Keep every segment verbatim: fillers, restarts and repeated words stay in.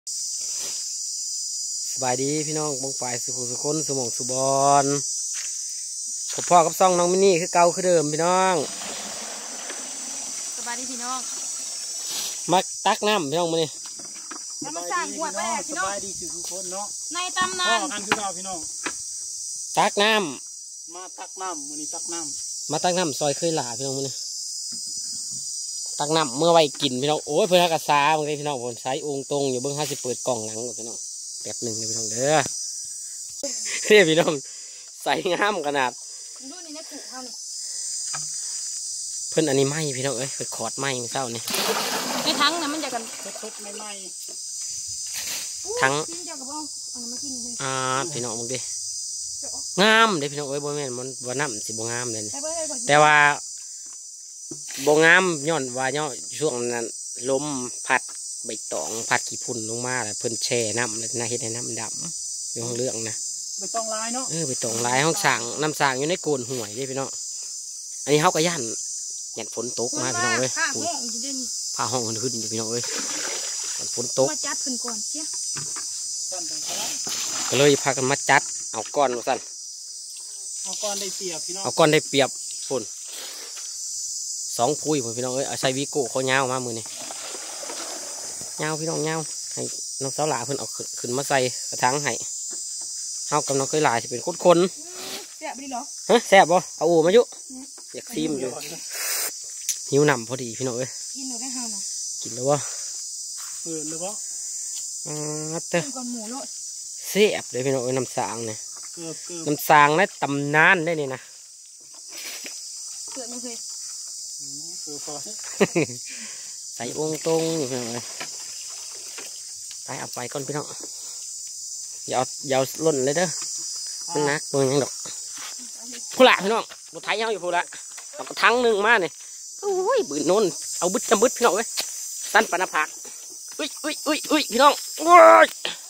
สบายดีพี่น้องบงปลายสุขุสุคนสมองสุบอนผมพ่อกับซ่องน้องมินี่คือเก่าคือเดิมพี่น้องสบายดีพี่น้องมักตักน้ำพี่น้องมานี่แล้วมาสร้างหัวไปแหละพี่น้องสบายดีสุขุคนเนาะในตำนานกันคือเราพี่น้องตักน้ำมาตักน้ำมือนี้ตักน้ำมาตักน้ำซอยเคยหลาพี่น้องมานี่ตักน้ำเมื่อไว้กินพี่น้องโอ้ยเพื่อนกระซาบางทีพี่น้องผมใช้องค์ตรงอยู่เบื้องห้าสิเปิดกล่องหนังพี่น้องแป๊บหนึ่งเลยพี่น้องเด้อเนี่ยพี่น้องใส่งามขนาดดูนี่นะขู่เขานี่เพิ่นอันนี้ไหมพี่น้องเอ้ยเพิ่นขอดไหมมันเศร้านี่ในทั้งนะมันจะกันสดๆใหม่ทั้งอ่าพี่น้องมึงดิงามเด้พี่น้องเอ้ยบ่แม่นมันบ่น้ำสิบ่งามเลยแต่ว่าบ่งามย้อนว่าย้อนช่วงนั้นลมพัดใบตองพัดขี้พุ่นลงมาแล้วเพิ่นแช่น้ำเลยน่าเฮ็ดให้น้ำดำอยู่ห้องเรื่องนะใบตองลายเนาะเออใบตองลายห้องสั่งน้ำสั่งอยู่ในโกนห่วยเด้พี่น้องอันนี้เขาก็ย่านย่านฝนตกมาพี่น้องเอ้ยผ้าห้องขึ้นอยู่พี่น้องเอ้ยฝนตกมาจัดเพิ่นก่อนเชี่ยก็เลยพากันมาจัดเอาก้อนมาสั่นเอาก้อนได้เปรียบพี่น้องเอาก้อนได้เปรียบฝนสองพุยพี่น้องเอ้ยเอาใส่วิโก้เขาเงามามือนี่เงาพี่น้องเงาให้น้องสาวหลาเพิ่นเอาขึ้นมาใส่กระถางให้เฮากับน้องเคยหลายจะเป็นคนๆแซ่บดีเหรอฮะแซ่บบ่เอาอูมายุอยากซิมอยู่หิวหนำพอดีพี่น้องเอ้ยกินหนูได้เฮาหน่อยกินแล้วบ่เปิดเลยบ่อ่าเต้อแซ่บเลยพี่น้องเอ้ยน้ำสางเนี่ยน้ำสางและตำนานได้นี่นะเกิดไม่เคยใส่องตรงอยู่พี่น้องเลยไปเอาไปก่อนพี่น้องอย่าเอาอย่าล่นเลยเด้อมันนักตัวยังดอกผู้ละพี่น้องบุไทยเอาอยู่ผู้ละเอากระทั้งหนึ่งมาเนี่ยโอ้ยบืนนนเอาบึดจำบึดพี่น้องเลยสั้นปานผักอุ้ยอุ้ยอุ้ยอุ้ยพี่น้องโอ้ย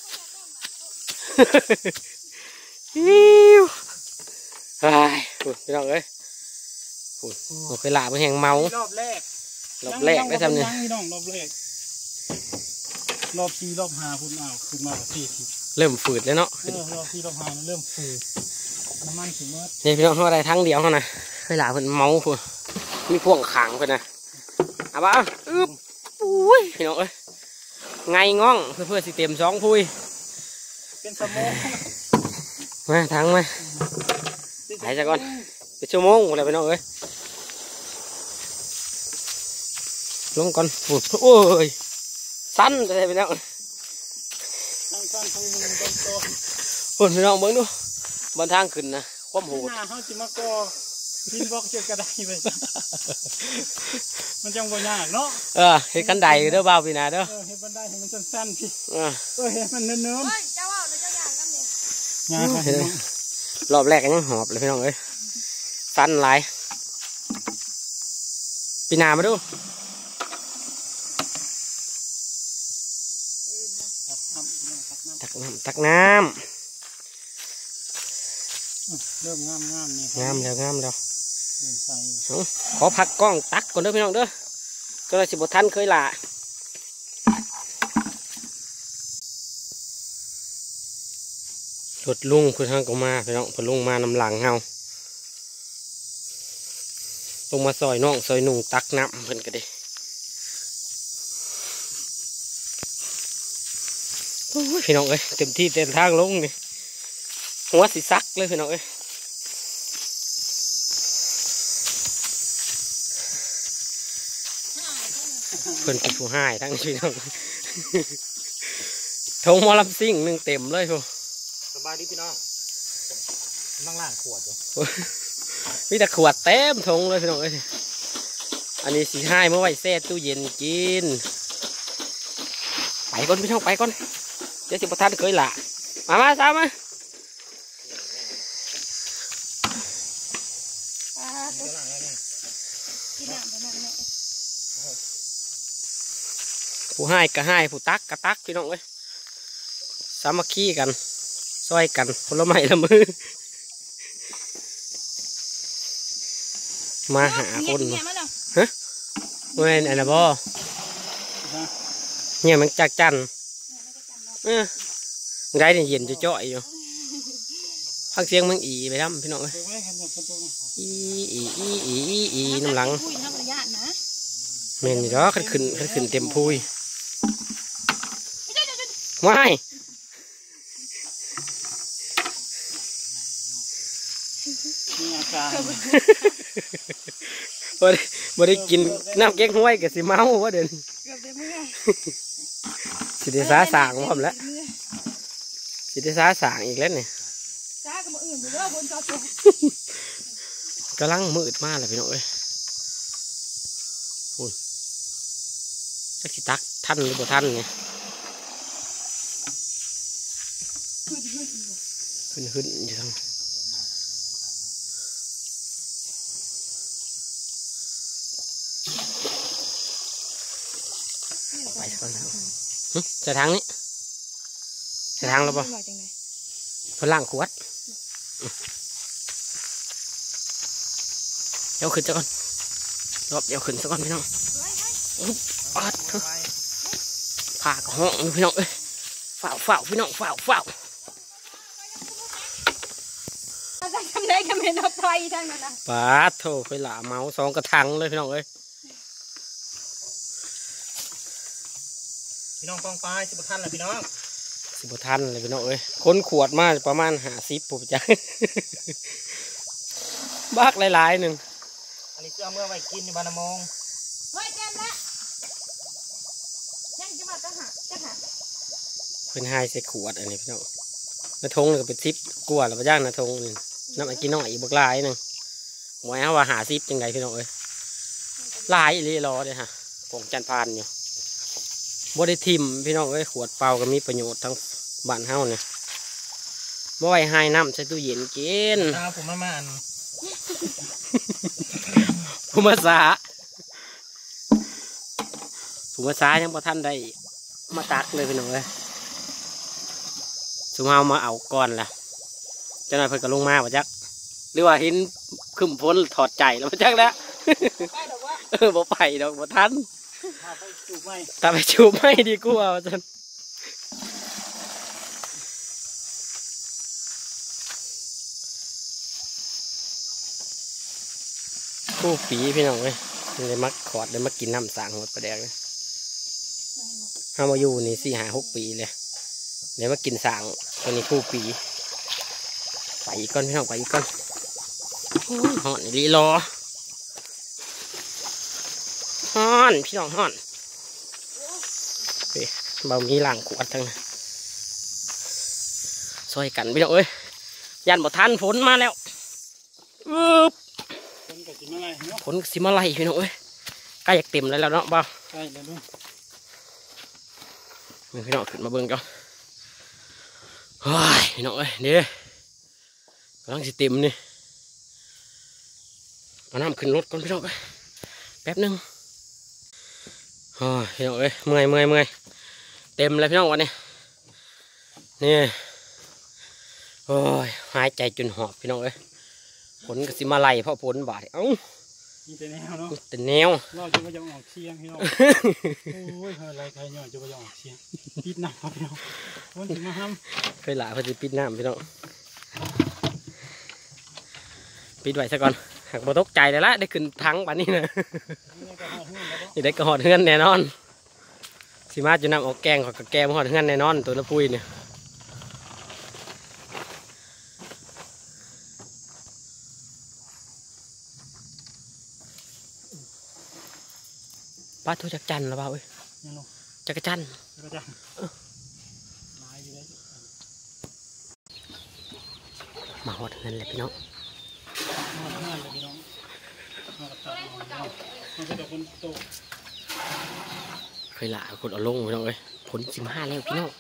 ฮิวไอ้พี่น้องเอ้ยผมเคยหลาไปแห่งเมารอบแรกรอบแรกได้ทำเนี่ยพี่น้องรอบแรกรอบที่รอบหาคุณเอาคุณมาที่เริ่มฝืดแล้วเนาะรอบที่รอบหาเริ่มฝืดน้ำมันถึงเมื่อนี่พี่น้องเขาอะไรทั้งเดียวเขานะเคยหลาเพิ่นเมาคุณมีพ่วงขังเพิ่นนะเอาบ้าอึ๊บอุ้ยพี่น้องเอ้ยไงง่องเพื่อเพื่อสิเต็มสองพุยเป็นสมองมาทั้งมาหายใจก่อนเป็นชั่วโมงอะไรพี่น้องเอ้ยลงก่อนฝุดโอ้ยสั้นเลยพี่น้องทั้งสั้นทั้งมือทั้งตัวฝุดพี่น้องเบิ้งดูบนทางขึ้นนะความโหดเขาจิมากอพินบอกเจอกระไดไปมันจังบ่ยากเนาะเออเห็นกันไดเด้อบ่าวพี่นาเด้อเห็นบันไดให้มันสั้นๆพี่เออเห็นมันเนินๆเฮ้ยเจ้าเอาเลยเจ้าอย่างกันเนี่ยงานรอบแรกยังหอบเลยพี่น้องเอ้ยสั้นหลายพี่นามาดูตักน้ำตักน้ำเริ่มงามงามนี่งามแล้วงามแล้วขอพักกล้องตักก่อนเด้อพี่น้องเด้อก็เลยสิบทันเคยละรถลุงคือทางก็มาพี่น้องพอลุงมานำหลังเฮาลงมาซอยน้องซอยหนุ่งตักน้ำเพิ่นก็ได้โอ้ยพี่น้องเอ้ยเต็มที่เต็มทางลงนี่หัวสิซักเลยพี่น้องเอ้ยเพิ่นเป็นผู้ให้ทั้งพี่น้องทงมอลำซิ่งหนึ่งเต็มเลยพวกสบายดีพี่น้องนั่งล่างขวดอยู่มีแต่ขวดเต็มทงเลยพี่น้องเอ้ยอันนี้สีให้เมื่อไว้แช่ตู้เย็นกินไปก่อนพี่น้องไปก่อนเดี๋ยวสิบทันเคยละมามาซ้ำมาผู้ให้ก็ให้ผู้ตักก็ตักพี่น้องเอ้ยสามัคคีกันซอยกันคนละไม้ละมือมาหาคนฮะเว้นอันนั้นบ่เนี่ยมันจักจันเออไงเนี่ยเย็นจะจ่อยอยู่พักเสียงมึงอีไปทำพี่น้องเอ้ยอีอีอีอีอีอีน้ำหลังเมนนี่ดอกขันขึ้นขันขึ้นเต็มพุยว้ายบ่ได้บ่ได้กินน้ำแกงห้วยกับสิเมาว่าเดินสิได้สาสางพร้อมแล้วสิได้สาสางอีกแล้วเนี่ยกำลังมืดมากเลยพี่น้องเอ้ยโอ้ยจักสิตักท่านหรือบ่ท่านเนี่ยขึ้นขึ้นอยู่ทางไปสักคนแล้วจะทางนี้จะทางแล้วป่ะพลังขวดเดี๋ยวขึ้นสักคนรอบเดี๋ยวขึ้นสักคนพี่น้องอัดผ่ากห้องพี่น้องเอ้ยฝ่าฝ่าพี่น้องฝ่าฝ่าทำได้ทำเป็นเอาไปทั้งนั้นนะปาดโถไปหล่าเมาสองกระถังเลยพี่น้องเอ้ยพี่น้องกองปลายสิบท่านเลยพี่น้องสิบท่านเลยพี่น้องเอ้ยคนขวดมาประมาณหาสิบผมจะบักหลายๆหนึ่งอันนี้จะเอาเมื่อไว้กินในบานมงเฮ้ยเต็มละยังจะมาจะหาจะหาเป็นไฮเซ็ตขวดอันนี้พี่น้องน้าทงเลยก็เป็นซิปกลัวแล้วมาย่างน้าทงนี่น้ำไอ้กินน้อยอีกบักลายหนึ่งหมายว่าหาซิปยังไงพี่น้องเอ้ยลายอีรอเลยฮะกองจันพานอยู่บริทิมพี่น้องเอ้ยขวดเปล่าก็มีประโยชน์ทั้งบ้านเฮาเนี่ยบ่ไว้ให้น้ำใส่ตู้เย็นกินผมมามาอันผู้มาสาผู้มาสายังพอท่านได้มาตักเลยพี่น้องเอ้ยสุมาเอามาเอาก่อนล่ะเจ้าหน่อยเพิ่นก็ลงมาบ่จักหรือว่าเห็นขึ้นพ้นถอดใจแล้วบ่จักแล้วเออบ่ไปดอกบ่ทันตาไปจูบไม่ดีกว่าจันคู่ปีพี่น้องเลยเลยมักขอดเลยมักกินน้ำสางหมดประเดี๋ยวเลยห้ามาอยู่นี่สี่หาหกปีเลยเลยมากินสางตัวนี้คู่ปีไปอีกก้อนพี่น้องไปอีกก้อนห่อนรีรอห่อนพี่น้องห่อนเบามีหลังขวดทั้งนั้นซอยกันพี่น้องเอ้ยยันบ่ทันฝนมาแล้วอึ๊บฝนสิมาไล่พี่น้องเอ้ยใกล้อยากเต็มแล้วแล้วเนาะเบาใช่แล้วด้วยพี่น้องขึ้นมาเบิ่งก่อนเฮ้ยพี่น้องเอ้ยเดี๋ยวกำลังสิเต็มนี่เอาน้ำขึ้นรถก่อนพี่น้องเอ้ยแป๊บนึงเฮ้ยพี่น้องเอ้ยเมื่อยเมื่อยเมื่อยเต็มเลยพี่น้องวันนี้นี่โอ้ยหายใจจนหอบพี่น้องเอ้ยผลก็สิมาไล่เพราะผลบาดเอ้ามีแต่แนวเนาะแต่แนวรอจะมายังออกเชียงพี่น้องโอ้ยอะไรใครย่อยจะมายังออกเชียงปิดน้ำครับพี่น้องวันที่มาห้ามเคยหลาพอดีปิดน้ำพี่น้องปิดไว้ซะก่อนหากบ่ตกใจเลยละได้ขึ้นทั้งวันนี้นะนี่ได้กระหอดเฮือนแน่นอนสิมาจะนำออกแกงขอกระแกมหอดเฮือนแน่นอนตัวละปุยเนี่ยป้าทุจักจันหรือเปล่าเอ้ยจักจันมาหอดเฮือนเลยพี่น้องเคยหล่าคนเอาลงพี่น้องเอ้ยผลสิบห้าแล้วพี่น้อง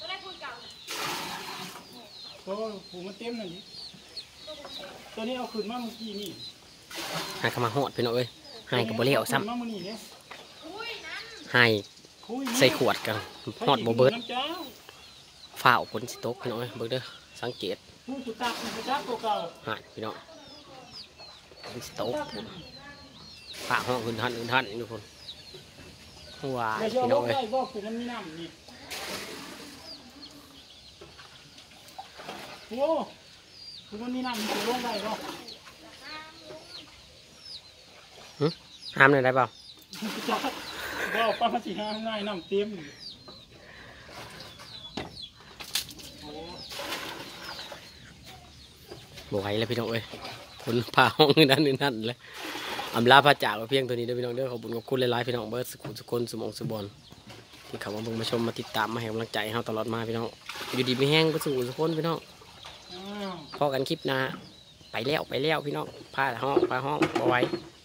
ตัวผูมันเต็มหน่อยดิตัวนี้เอาขึ้นมาเมื่อกี้นี่ให้เขามาหอดพี่น้องเอ้ยให้กับโบเล่เอาซ้ำให้ใส่ขวดกันหอดโบเบิร์ดฝ่าผลสิโต๊กพี่น้องเอ้ยเบิร์ดเด้อสังเกตหายพี่น้องผลสิโต๊กฝ่าห้องอื่นทันอื่นทันทุกคนว้าพี่น้องเอ้ยโอ้คือมันมีน้ำมันลงได้ก็ห้ามเลยได้เปล่าจับว่าป้าพัชิห้ามง่ายน้ำเต็มโอ้บไหวแล้วพี่น้องเอ้ยคนพาห้องนั่นนี่นั่นเลยอำลาพระจากไว้เพียงตัวนี้เด้อพี่น้องเด้อขอบคุณขอบคุณหลายๆพี่น้องเบิร์ดสกุลสกุลสมองสมบอลที่เข้ามาเบิ่งมาชมมาติดตามมาให้กำลังใจให้เราตลอดมาพี่น้องอยู่ดีไม่แห้งก็สู่สุคนพี่น้องอ้าวพอกันคลิปหนะไปแล้วไปแล้วพี่น้องพาห้องพาห้องบไหวอ